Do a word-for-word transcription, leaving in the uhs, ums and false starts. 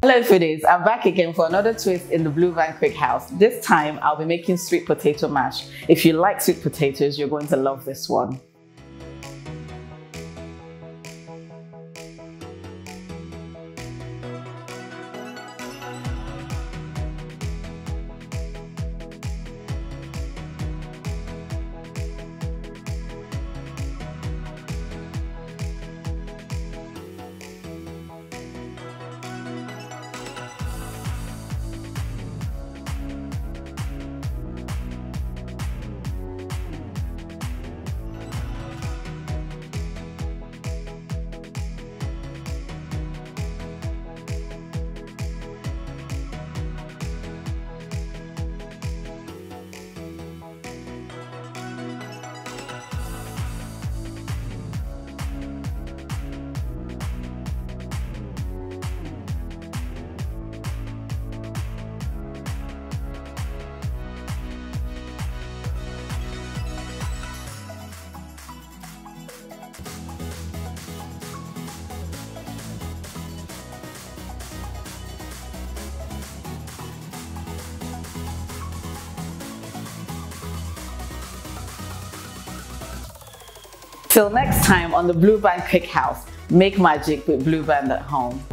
Hello foodies, I'm back again for another twist in the Blue Van Cookhouse. This time I'll be making sweet potato mash. If you like sweet potatoes, you're going to love this one. Till next time on the Blue Band Cookhouse, make magic with Blue Band at home.